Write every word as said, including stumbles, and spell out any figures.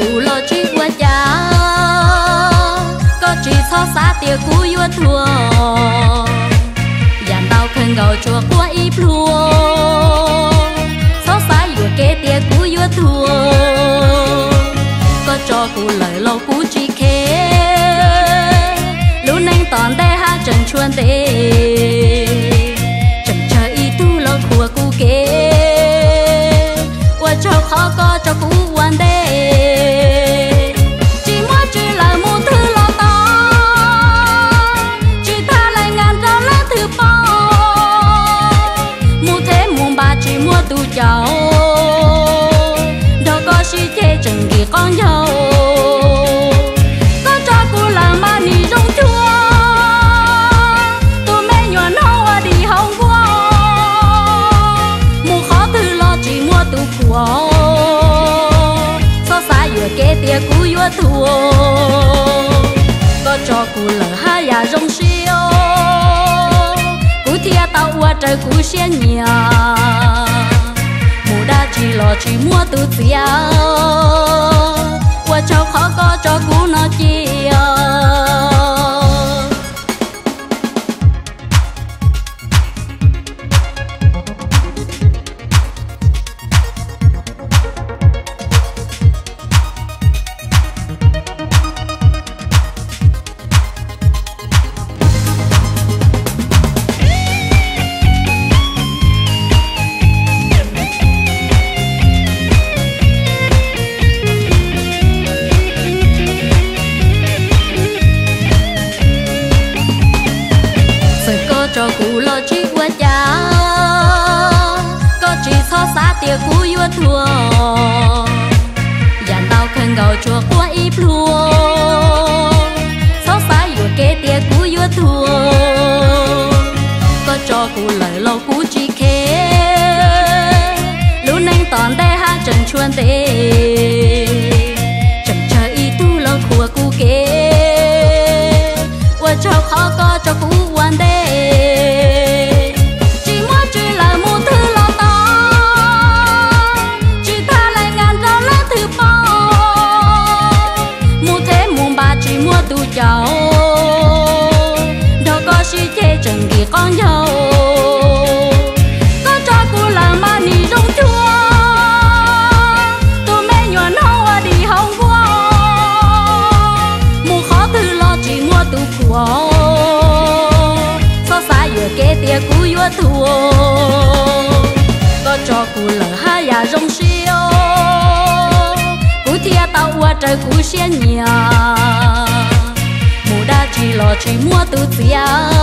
cũ lo chỉ qua cha có chỉ so xa tia cũ yêu thua dàn đau khăn gạo chùa qua ít lúa so xa yêu kế tia cũ yêu thua có cho cũ lời lâu cũ chỉ khé lúc nãy toàn đây ha chân chuan đê chân chờ ý tu lo khua cũ kế qua cho khó có cho cũ quan đê chỉ muốn chỉ là một thứ lo to chỉ tha lại ngàn rau lá thứ bao mua thế mua ba chỉ mua tu cháu đâu có si thế chẳng gì con dâu có cho cũ là mà nì rong chua tôi mẹ nhuận hậu đi hồng qua mua khó thứ lo chỉ mua tu của kế tia cũ yêu thua có cho cũ lỡ hai ya rong siêu cũ thia tao qua trời cũ xiên nhà mù đa chỉ lo chỉ mua tu tia qua cho khó có cho cũ nó chia cho cũ lo chỉ qua cha có chỉ so xa tia cũ yêu thua dàn tao khăn gạo chùa qua ít lúa so xa yêu kế tia cũ yêu thua có cho cũ lời lâu cũ chỉ khé lúc nãy toàn đây ha chân chuan đê chẳng chờ ý tu lo khua cũ kế qua cho khó có cho cũ quan đê chỉ muốn chỉ là một thứ lo to chỉ tha lại ngàn rau lá thứ bao mua thế mua ba chỉ mua tu cháu đâu có si thế chẳng gì con dâu có cho cũ là mà nì rong chua tôi mẹ nhuận hậu đi hồng qua mua khó thứ lo chỉ mua tu của kế tia cũ yêu thua có cho cũ lỡ hai ya rong siêu cũ thia tao qua trời cũ xiên nhà mù đa chỉ lo chỉ mua tu tia